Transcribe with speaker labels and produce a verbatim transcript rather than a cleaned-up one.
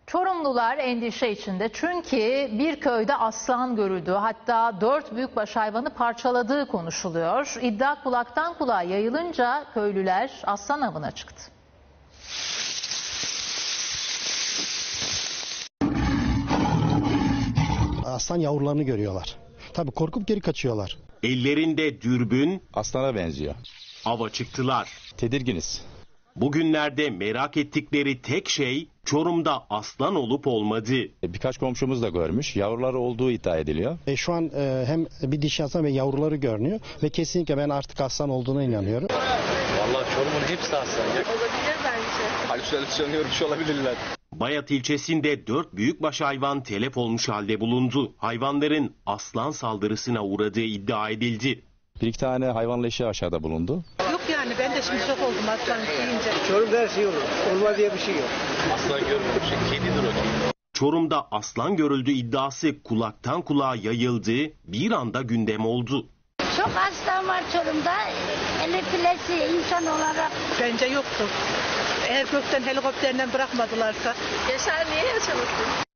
Speaker 1: Çorumlular endişe içinde çünkü bir köyde aslan görüldü, hatta dört büyükbaş hayvanı parçaladığı konuşuluyor. İddia kulaktan kulağa yayılınca köylüler aslan avına çıktı.
Speaker 2: Aslan yavrularını görüyorlar. Tabii korkup geri kaçıyorlar.
Speaker 3: Ellerinde dürbün,
Speaker 4: aslana benziyor.
Speaker 3: ava çıktılar.
Speaker 4: Tedirginiz.
Speaker 3: Bugünlerde merak ettikleri tek şey Çorum'da aslan olup olmadığı.
Speaker 4: Birkaç komşumuz da görmüş. Yavruları olduğu iddia ediliyor.
Speaker 2: E, şu an e, hem bir dişi aslan ve yavruları görünüyor ve kesinlikle ben artık aslan olduğuna inanıyorum.
Speaker 5: Vallahi Çorum'un hepsi aslan.
Speaker 6: Olabilir bence.
Speaker 5: Halüsinasyon görmüş olabilirler.
Speaker 3: Bayat ilçesinde dört büyükbaş hayvan telef olmuş halde bulundu. Hayvanların aslan saldırısına uğradığı iddia edildi.
Speaker 4: Bir iki tane hayvan leşi aşağıda bulundu.
Speaker 6: Yok yani ben de şimdi şok oldum aslan deyince.
Speaker 7: Çorum'da her şey olur. Olma diye bir şey yok.
Speaker 5: Aslan görmemiş. Kedidir o kedi.
Speaker 3: Çorum'da aslan görüldü iddiası kulaktan kulağa yayıldı, bir anda gündem oldu.
Speaker 8: Çok aslan var Çorum'da. Elefilesi insan olarak.
Speaker 6: Bence yoktu. Eğer gökten helikopterden bırakmadılarsa.
Speaker 9: Yaşar niye yaşamasın?